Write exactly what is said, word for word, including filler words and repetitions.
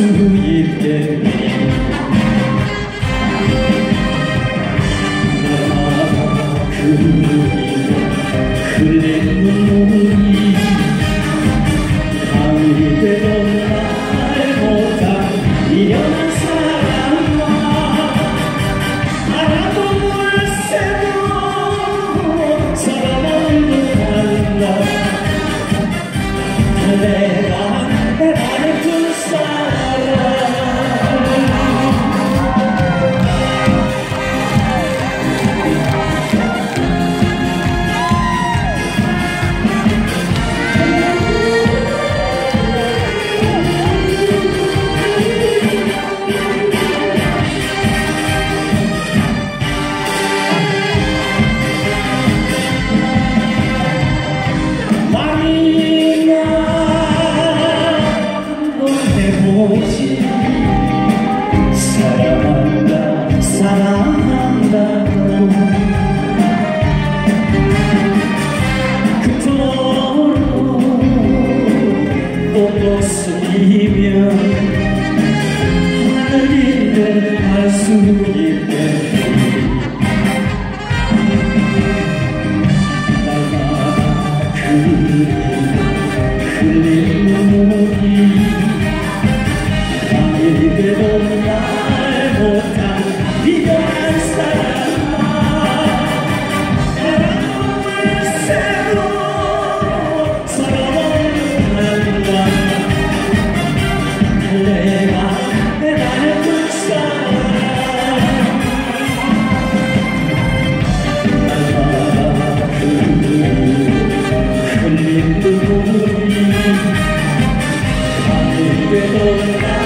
있게 날마다 그리고 흘린 눈물이 밤이 되던 날 못한 미련한 사랑과 알아도 몰세도 사랑은 달라 내가 내 안에 둔 사람 사랑한다 사랑한다고 그토록 꽃도 숨기며 하늘인데 알 수 있게 날마다 그리고 흘린 눈물이 이대로 날 못한 미련한 사랑아 바람을 새도 서러워한다 내가 내 안에 둔 사람 날마다 그리고 흘린 눈물이 이대로 날